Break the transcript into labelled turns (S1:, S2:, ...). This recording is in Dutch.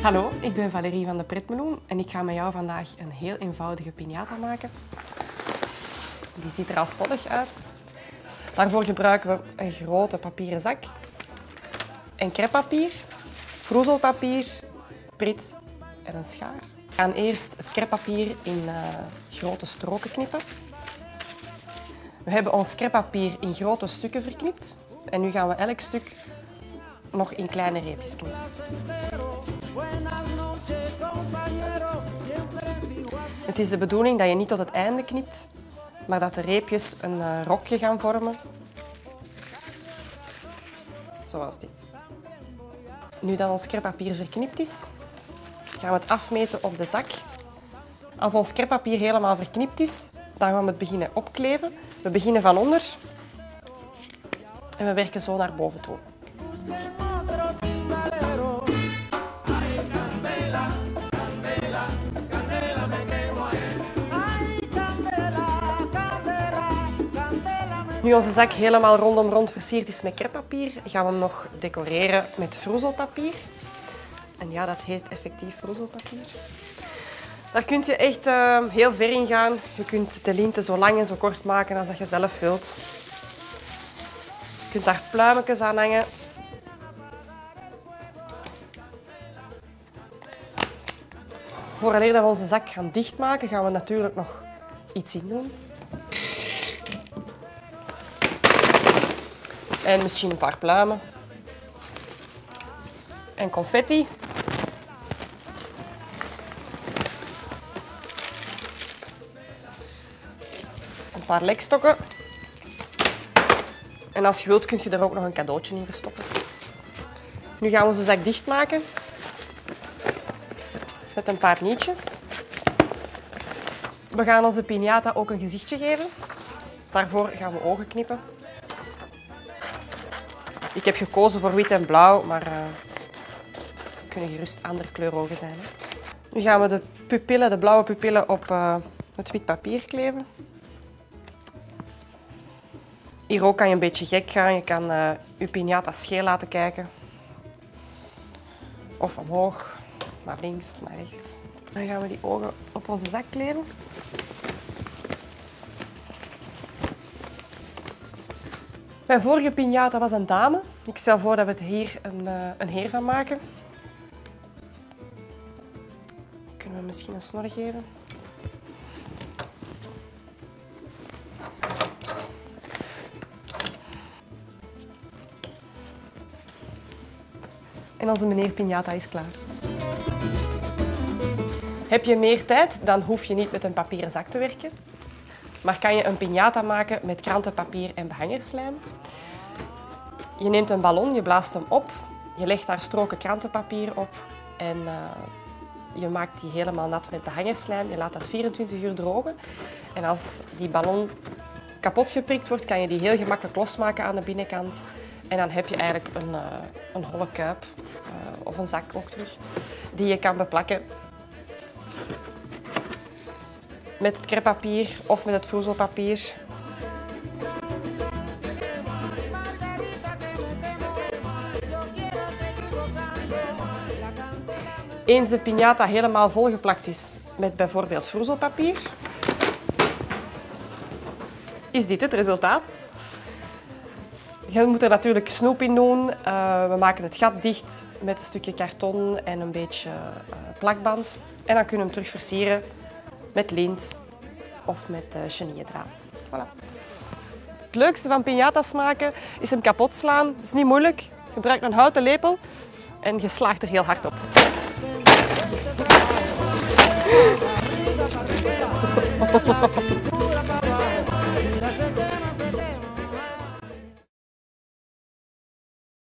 S1: Hallo, ik ben Valerie van de Pretmeloen en ik ga met jou vandaag een heel eenvoudige piñata maken. Die ziet er als volgt uit. Daarvoor gebruiken we een grote papieren zak, een crêpepapier, vroezelpapier, prit en een schaar. We gaan eerst het crêpepapier in grote stroken knippen. We hebben ons crêpepapier in grote stukken verknipt en nu gaan we elk stuk nog in kleine reepjes knippen. Het is de bedoeling dat je niet tot het einde knipt, maar dat de reepjes een rokje gaan vormen. Zoals dit. Nu dat ons crêpepapier verknipt is, gaan we het afmeten op de zak. Als ons crêpepapier helemaal verknipt is, dan gaan we het beginnen opkleven. We beginnen van onder en we werken zo naar boven toe. Nu onze zak helemaal rond versierd is met crêpepapier, gaan we hem nog decoreren met vroezelpapier. En ja, dat heet effectief vroezelpapier. Daar kun je echt heel ver in gaan. Je kunt de linten zo lang en zo kort maken als dat je zelf wilt. Je kunt daar pluimetjes aan hangen. Vooraleer dat we onze zak gaan dichtmaken, gaan we natuurlijk nog iets in doen. En misschien een paar pluimen. En confetti. Een paar lekstokken. En als je wilt kun je er ook nog een cadeautje in verstoppen. Nu gaan we onze zak dichtmaken. Met een paar nietjes. We gaan onze piñata ook een gezichtje geven. Daarvoor gaan we ogen knippen. Ik heb gekozen voor wit en blauw, maar het kunnen gerust andere kleurogen zijn. Hè. Nu gaan we de blauwe pupillen op het wit papier kleven. Hier ook kan je een beetje gek gaan. Je kan je piñata scheel laten kijken. Of omhoog, naar links of naar rechts. Dan gaan we die ogen op onze zak kleven. Mijn vorige piñata was een dame. Ik stel voor dat we het hier een heer van maken. Kunnen we misschien een snor geven? En onze meneer piñata is klaar. Heb je meer tijd, dan hoef je niet met een papieren zak te werken. Maar kan je een piñata maken met krantenpapier en behangerslijm. Je neemt een ballon, je blaast hem op, je legt daar stroken krantenpapier op en je maakt die helemaal nat met behangerslijm. Je laat dat 24 uur drogen. En als die ballon kapot geprikt wordt, kan je die heel gemakkelijk losmaken aan de binnenkant. En dan heb je eigenlijk een holle kuip, of een zak ook terug, die je kan beplakken met het crêpepapier of met het vroezelpapier. Eens de piñata helemaal volgeplakt is met bijvoorbeeld vroezelpapier, is dit het resultaat. Je moet er natuurlijk snoep in doen. We maken het gat dicht met een stukje karton en een beetje plakband. En dan kunnen we hem terug versieren met lint of met chenilledraad. Voilà. Het leukste van piñatas maken is hem kapot slaan. Dat is niet moeilijk. Gebruik een houten lepel en je slaagt er heel hard op.